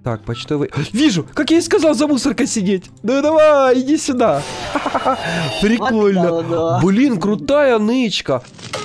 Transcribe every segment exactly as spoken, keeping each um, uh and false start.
Так, почтовый... Вижу! Как я и сказал, за мусоркой сидеть! Ну давай, иди сюда! Прикольно! Блин, крутая нычка!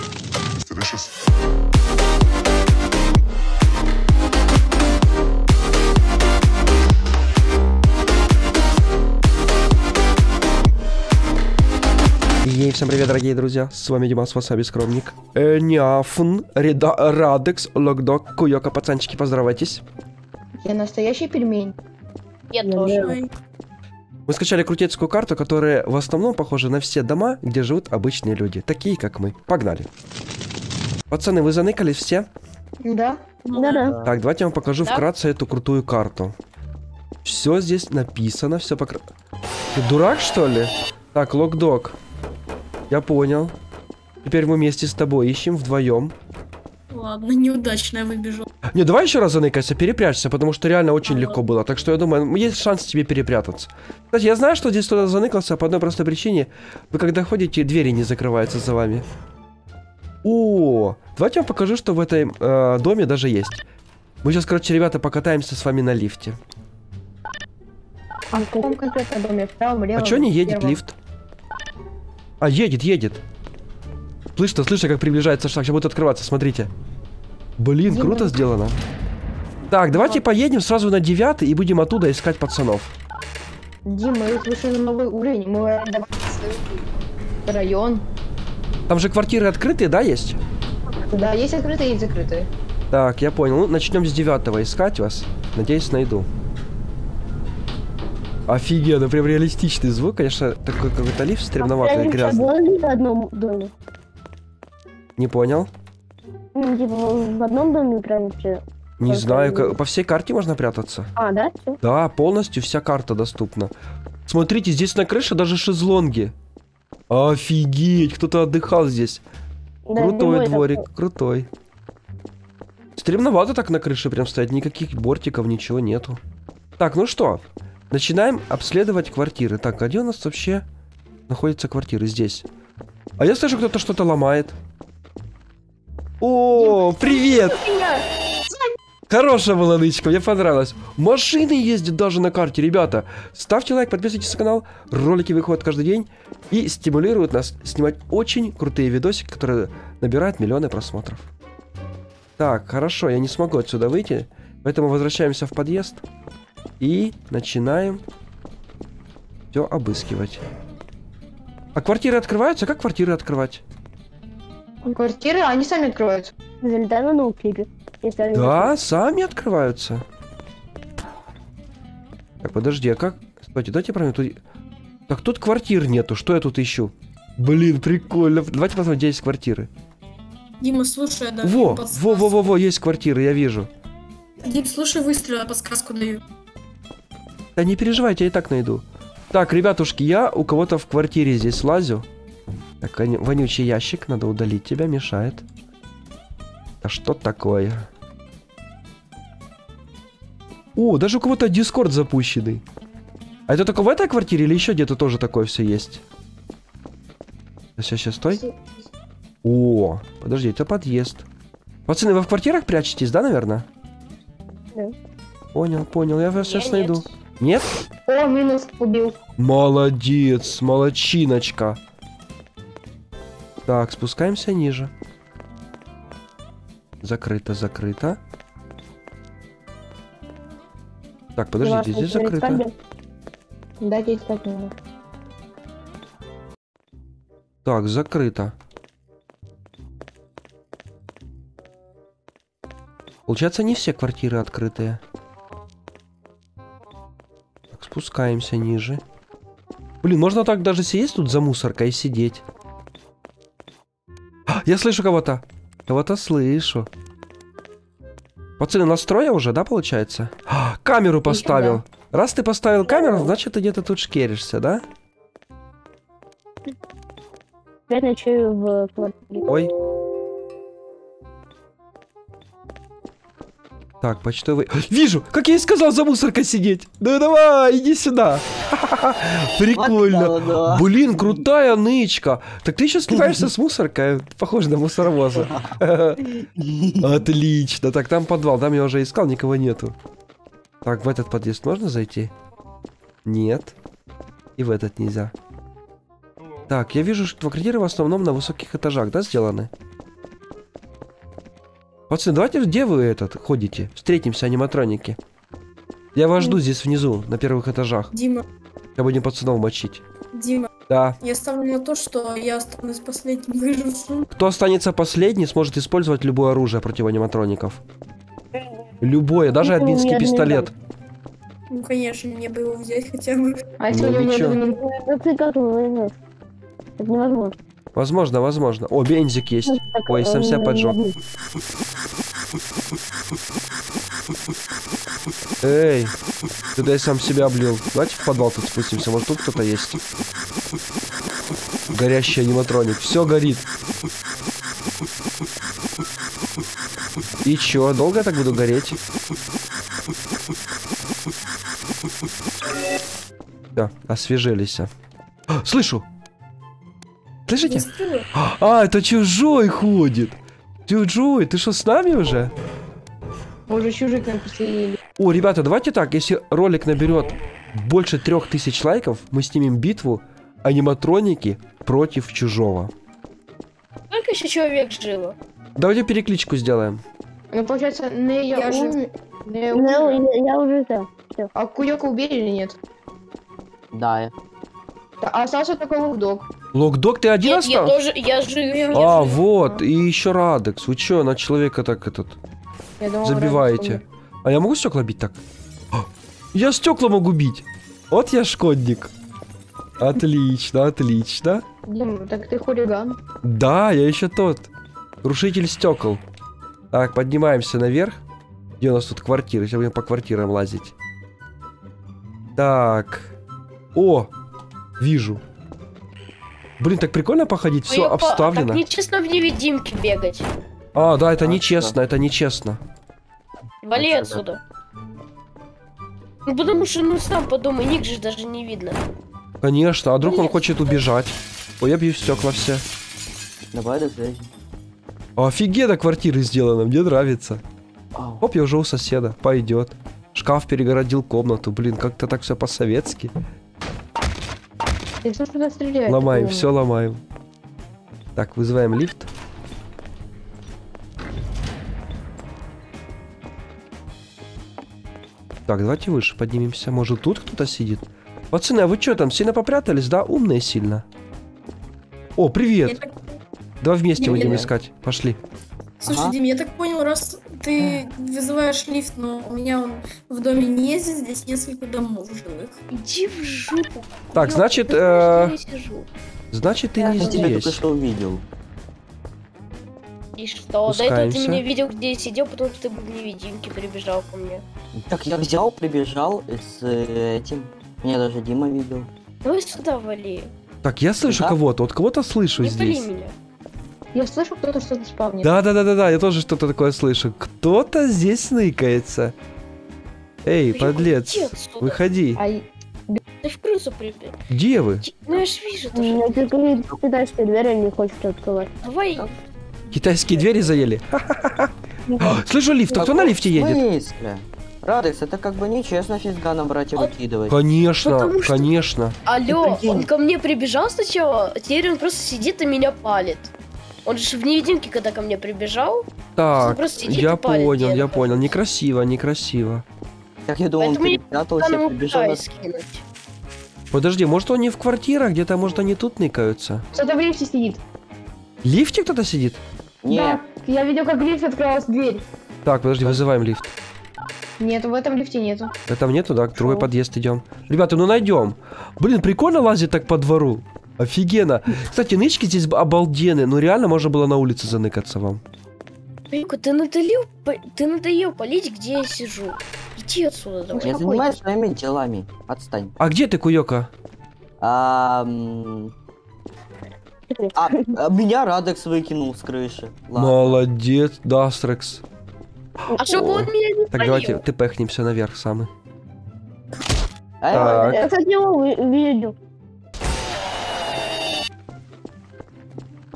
Ей, всем привет, дорогие друзья, с вами Димас, Васаби Скромник, Няфн, Радекс, Локдог, Куёка, пацанчики, поздоровайтесь. Я настоящий пельмень. Я тоже. Мы скачали крутецкую карту, которая в основном похожа на все дома, где живут обычные люди, такие как мы. Погнали. Пацаны, вы заныкались все? Да. Да-да. Так, давайте я вам покажу Да. вкратце эту крутую карту. Все здесь написано, все покр... Ты дурак, что ли? Так, Локдог. Я понял. Теперь мы вместе с тобой ищем вдвоем. Ладно, неудачно я выбежал. Не, давай еще раз заныкайся, перепрячься, потому что реально очень легко было. Так что я думаю, есть шанс тебе перепрятаться. Кстати, я знаю, что здесь кто-то заныкался по одной простой причине. Вы когда ходите, двери не закрываются за вами. О, давайте я вам покажу, что в этом э, доме даже есть. Мы сейчас, короче, ребята, покатаемся с вами на лифте. А в каком конкретном доме? В правом, левом? А чё не едет левом? лифт? А, едет, едет. Слышь-то, слышь, как приближается шаг. Сейчас будет открываться, смотрите. Блин, Дима. круто сделано. Так, давайте поедем сразу на девятый и будем оттуда искать пацанов. Дима, мы вышли на новый уровень. Мы арендовали район. Там же квартиры открытые, да, есть? Да, есть открытые, есть закрытые. Так, я понял. Ну, начнем с девятого искать вас. Надеюсь, найду. Офигенно, прям реалистичный звук. Конечно, такой какой-то лифт стремноватый, грязный. Были в одном доме? Не понял. Ну, типа, в одном доме прям все. Не Только знаю, один. ка- по всей карте можно прятаться. А, да? Всё? Да, полностью вся карта доступна. Смотрите, здесь на крыше даже шезлонги. Офигеть, кто-то отдыхал здесь. Да, Крутой зимой дворик, такой. крутой. Стремновато так на крыше прям стоять, никаких бортиков, ничего нету. Так, ну что, начинаем обследовать квартиры. Так, а где у нас вообще находятся квартиры? Здесь. А я слышу, кто-то что-то ломает. О, привет! Хорошая была нычка, мне понравилось. Машины ездят даже на карте, ребята. Ставьте лайк, подписывайтесь на канал. Ролики выходят каждый день и стимулируют нас снимать очень крутые видосики, которые набирают миллионы просмотров. Так, хорошо, я не смогу отсюда выйти, поэтому возвращаемся в подъезд и начинаем все обыскивать. А квартиры открываются? Как квартиры открывать? Квартиры, они сами открываются. Залетай на ноутбуке. Если они Да, сами открываются. Так, подожди, а как? Стойте, дайте правильно. Тут... Так, тут квартир нету. Что я тут ищу? Блин, прикольно. Давайте посмотрим, где есть квартиры. Дима, слушай, я даю Во, подсказку. во, во, во, во, есть квартиры, я вижу. Дим, слушай, выстрел, я подсказку даю. Да не переживайте, я и так найду. Так, ребятушки, я у кого-то в квартире здесь лазю. Так, воню- вонючий ящик, надо удалить тебя, мешает. А что такое? О, даже у кого-то дискорд запущенный. А это только в этой квартире или еще где-то тоже такое все есть? Сейчас, сейчас, стой. О, подожди, это подъезд. Пацаны, вы в квартирах прячетесь, да, наверное? Да. Понял, понял, я вас Я сейчас нет. найду. Нет? О, минус убил. Молодец, молодчиночка. Так, спускаемся ниже. Закрыто, закрыто. Так, подождите, здесь закрыто. Дайте искать меня. Так, закрыто. Получается, не все квартиры открытые. Так, спускаемся ниже. Блин, можно так даже сидеть тут за мусоркой и сидеть. А, я слышу кого-то. Кого-то слышу. Пацаны, настроя уже, да, получается? А, камеру поставил. Раз ты поставил камеру, значит, ты где-то тут шкеришься, да? Опять ночую в квартире. Ой. Так, почтовый... Вижу! Как я и сказал, за мусоркой сидеть! Ну давай, иди сюда! Прикольно! Блин, крутая нычка! Так ты еще сливаешься с мусоркой? Похоже на мусоровоза. Отлично! Так, там подвал, там я уже искал, никого нету. Так, в этот подъезд можно зайти? Нет. И в этот нельзя. Так, я вижу, что квартиры в основном на высоких этажах, да, сделаны? Пацаны, давайте, где вы этот ходите? Встретимся, аниматроники. Я вас жду здесь внизу, на первых этажах. Дима, Чтобы не пацанов мочить. Дима, Да. я ставлю на то, что я останусь последним выжившим. Кто останется последний, сможет использовать любое оружие против аниматроников. Любое, даже Ну, админский я не пистолет. Ну, конечно, мне бы его взять хотя бы. А Ну, сегодня у ничего. меня даже Ну ты как его возьмешь? Это невозможно. Возможно, возможно. О, бензик есть. Так, Ой, сам себя э, поджег. Эй, ты я сам себя облил. Давайте в подвал тут спустимся, может тут кто-то есть. Горящий аниматроник. Все горит. И чё, долго я так буду гореть? Все, освежились. А, слышу! Слышите? Выстрелы? А, это чужой ходит. Чужой, ты что, с нами уже? уже чужих нам поселили. О, ребята, давайте так, если ролик наберет больше трех тысяч лайков, мы снимем битву аниматроники против чужого. Сколько еще человек жило? Давайте перекличку сделаем. Ну, получается, не я, Я же- ум- не Ну, ум- я, я уже да. А Куёка убили или нет? Да, я. Да, а остался только Лукдог. Локдог, ты один Нет, я остался? тоже, я жив. я А, жив. вот, и еще Радекс. Вы че, на человека так этот Я думал, забиваете? Радекс А я могу стекла бить так? А, я стекла могу бить. Вот я шкодник. Отлично, отлично. умер. Дим, так ты хулиган. Да, я еще тот. Крушитель стекол. Так, поднимаемся наверх. Где у нас тут квартиры? Сейчас будем по квартирам лазить. Так. О, вижу. Блин, так прикольно походить, все Ой, опа, обставлено. Так нечестно в невидимке бегать. А, да, это А, нечестно, это нечестно. Вали А чё отсюда. Ну потому что, ну сам подумай, ник же даже не видно. Конечно, а вдруг он Нет. хочет убежать? Ой, я бью в стекла все. Давай до связи. Офигенно квартиры сделаны, мне нравится. Ау. Оп, я уже у соседа, пойдет. Шкаф перегородил комнату, блин, как-то так все по-советски. Ты что туда стреляешь? Ломаем, Такого? все ломаем. Так, вызываем лифт. Так, давайте выше поднимемся. Может, тут кто-то сидит? Пацаны, а вы что там, сильно попрятались, да? Умные сильно. О, Я привет. так- Давай вместе Не, будем не. искать. Пошли. Слушай, Ага. Дим, я так понял, раз ты вызываешь лифт, но у меня он в доме не ездит, здесь несколько домов жилых. Иди в жопу. Так, Ёпта, значит, ты знаешь, э, где я сижу? Значит, ты Я не тебя только здесь. что увидел. И что? До этого ты Спускаемся. меня видел, где я сидел, потому что ты был в невидимке, прибежал ко мне. Так я взял, прибежал с э, этим. Меня даже Дима видел. Давай сюда вали. Так, я слышу Да? кого-то. Вот кого-то слышу Не пали здесь. меня. Я слышу, кто-то что-то спавнит. Да, да, да, да, да, я тоже что-то такое слышу. Кто-то здесь ныкается. Эй, Блин, подлец, иди отсюда. выходи. А и- Ты в крысу прибег. Где вы? Ну я ж вижу, ты Ну, же. ты говоришь, китайские двери не хочешь открывать. Давай. Китайские двери заели? А, слышу лифт, а кто на лифте В едет? смысле? Радекс, это как бы нечестно физгана брать и А- выкидывать. Конечно, Потому что- конечно. Алло, прикинь. он ко мне прибежал сначала, а теперь он просто сидит и меня палит. Он же в невидимке, когда ко мне прибежал. Так, просто сидит я и палит понял, я деда. понял. Некрасиво, некрасиво. Так я думал, он Поэтому я перепрятался, Там его прибежал на... пытаюсь скинуть. Подожди, может он не в квартирах где-то, может они тут ныкаются? Кто-то в лифте сидит. В лифте кто-то сидит? Не, Да, я видел, как в лифте открылась дверь. Так, подожди, вызываем лифт. Нет, в этом лифте нету. Там нету, да, другой Шо? подъезд идем. Ребята, ну найдем. Блин, прикольно лазить так по двору. Офигенно. Кстати, нычки здесь обалденные. Ну реально можно было на улице заныкаться вам. Вика, ты надоел, по- ты надоел палить, где я сижу. Иди отсюда давай. я занимаюсь своими делами. Отстань. А где ты, Куёка? А, м, а, а меня Радекс выкинул с крыши. Ладно. Молодец, Дастрекс. А чтобы он меня не Так, палил. давайте ты пэхнемся наверх самый. А, Так. Я, кстати, его вы- видел.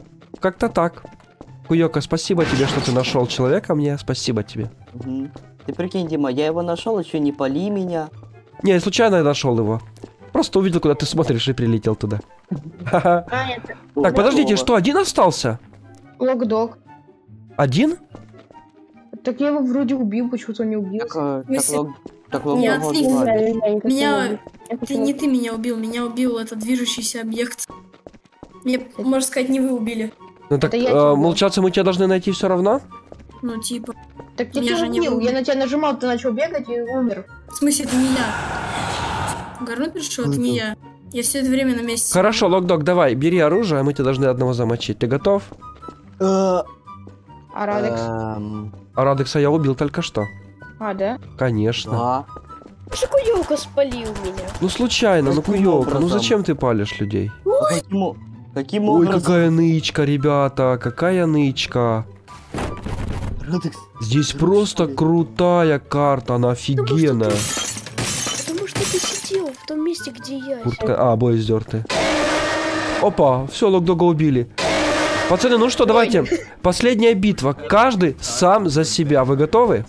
Как-то так. Куёка, спасибо тебе, что ты нашел человека мне. Спасибо тебе. мгм. Ты прикинь, Дима, я его нашел, еще не пали меня. Не, я случайно нашел его. Просто увидел, куда ты смотришь, и прилетел туда. Ха-ха. А, это... Так, подождите, что, один остался? Локдог. Один? Так я его вроде убил, почему-то не убил. Так, э, так, Если- лог- так Я лог- отлично. лог- Да, я не хочу Меня- убить. Я хочу Ты не убить. ты меня убил, меня убил этот движущийся объект. Мне, можно сказать, не вы убили. Ну так, Это я э, тебя убил. получается, мы тебя должны найти все равно? Ну, типа. Так я Меня тебя же не убил, убили. я на тебя нажимал, ты начал бегать и умер. В смысле, это не я. Гарнопер, что это не я. Я все это время на месте. Хорошо, Локдог, давай, бери оружие, а мы тебя должны одного замочить. Ты готов? Э, А Радекс? эм, А Радекса я убил только что. А, да? Конечно. Да. Что Куёка спалил меня? Ну случайно, ну Каким куёка, ну образом? зачем ты палишь людей? А Каким, каким Ой, образом? какая нычка, ребята, какая нычка. Радекс, Здесь Хорошо. просто крутая карта, она офигенная. Потому что ты сидел в том месте, где я. Куртка... А, обои сдерты. Опа, все, Локдога убили. Пацаны, ну что, давайте. Последняя битва. Каждый сам за себя. Вы готовы?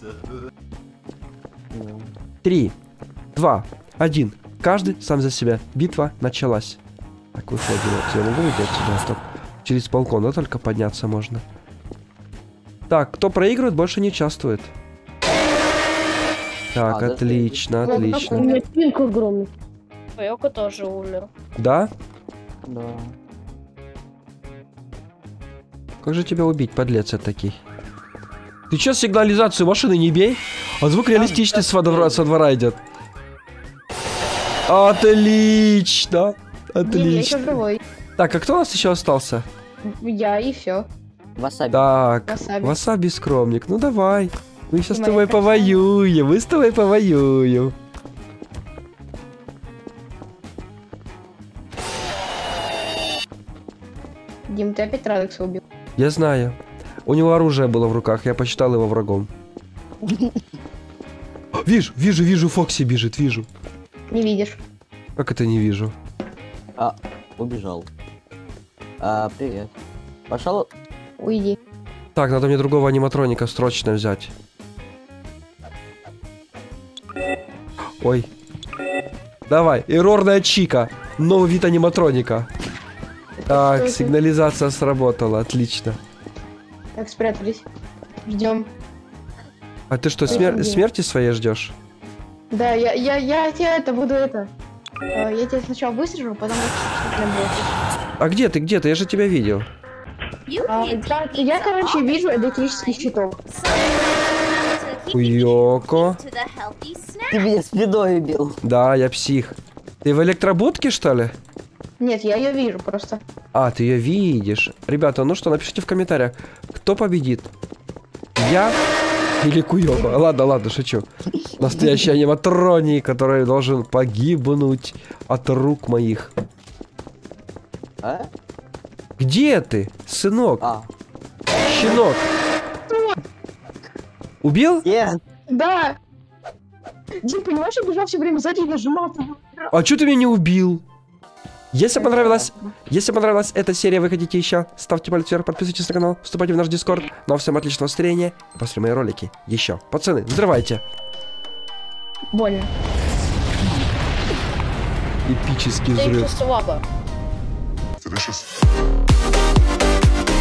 Три, два, один. Каждый сам за себя. Битва началась. Так, выходим. Вот, я могу выйти отсюда? Стоп. Через балкон, да, только подняться можно. Так, кто проигрывает, больше не участвует. Так, А, да, отлично, ты- У отлично. меня пинг огромный. Куёка тоже умер. Да? да. Как же тебя убить, подлец этакий? Ты чё сигнализацию машины не бей? А звук реалистичный со двора, со двора идет. Отлично! Дим, я еще Отлично. живой. Так, а кто у нас еще остался? Я и все. Васаби. Так, Васаби. Васаби скромник, ну давай. Мы сейчас с Моя тобой красавица. повоюем, мы с тобой повоюем. Дим, ты опять Радекса убил. Я знаю. У него оружие было в руках, я посчитал его врагом. Вижу, вижу, вижу, Фокси бежит, вижу. Не видишь. Как это не вижу? А, убежал. А, привет. Пошел. Уйди. Так, надо мне другого аниматроника срочно взять. Ой. Давай, эррорная чика. Новый вид аниматроника. Так, Что это? сигнализация сработала, отлично. Так, спрятались. Ждем. А ты что, смер- Офигеть. смерти своей ждешь? Да, я, я, я тебя это буду это. э, Я тебя сначала высажу, потом что прям будет. А где ты, где ты? Я же тебя видел. А, да, я, короче, вижу электрический щиток. Уёко. Ты меня спиной убил. Да, я псих. Ты в электробудке, что ли? Нет, я ее вижу просто. А, ты ее видишь. Ребята, ну что, напишите в комментариях, кто победит? Я или Куёба? Ладно, ладно, шучу. Настоящий аниматроник, который должен погибнуть от рук моих. А? Где ты, сынок? А. Щенок. Убил? Нет. Да! Дим, понимаешь, я бежал все время сзади и нажимал. А чё ты меня не убил? Если понравилась, если понравилась эта серия, вы хотите еще, ставьте палец вверх, подписывайтесь на канал, вступайте в наш дискорд. Ну а всем отличного настроения. После мои ролики еще. Пацаны, взрывайте. Больно. Эпический Ты взрыв. слабо. Delicious.